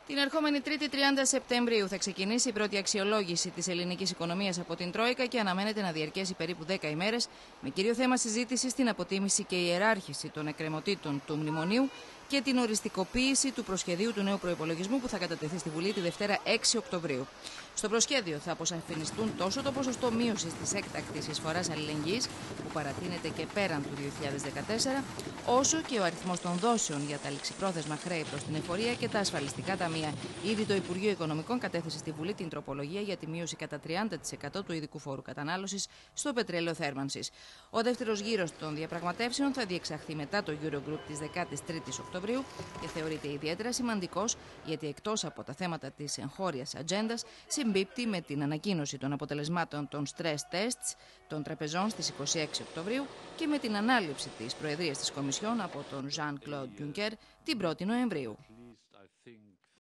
Την ερχόμενη Τρίτη 30 Σεπτεμβρίου θα ξεκινήσει η πρώτη αξιολόγηση της ελληνικής οικονομίας από την Τρόικα και αναμένεται να διαρκέσει περίπου 10 ημέρες, με κύριο θέμα συζήτηση την αποτίμηση και ιεράρχηση των εκκρεμωτήτων του μνημονίου και την οριστικοποίηση του προσχεδίου του νέου προϋπολογισμού που θα κατατεθεί στη Βουλή τη Δευτέρα 6 Οκτωβρίου. Στο προσχέδιο θα αποσαφινιστούν τόσο το ποσοστό μείωσης της έκτακτης εισφοράς αλληλεγγύης, που παρατείνεται και πέραν του 2014, όσο και ο αριθμός των δόσεων για τα ληξιπρόθεσμα χρέη προς την εφορία και τα ασφαλιστικά ταμεία. Ήδη το Υπουργείο Οικονομικών κατέθεσε στη Βουλή την τροπολογία για τη μείωση κατά 30% του ειδικού φόρου κατανάλωσης στο πετρέλαιο θέρμανσης. Ο δεύτερος γύρος των διαπραγματεύσεων θα διεξαχθεί μετά το Eurogroup της 13ης Οκτωβρίου και θεωρείται ιδιαίτερα σημαντικός, γιατί εκτός από τα θέματα της εγχώριας ατζέντας, συμπίπτει με την ανακοίνωση των αποτελεσμάτων των stress tests των τραπεζών στις 26 Οκτωβρίου και με την ανάληψη της προεδρίας της Κομισιόν από τον Jean-Claude Juncker την 1η Νοεμβρίου.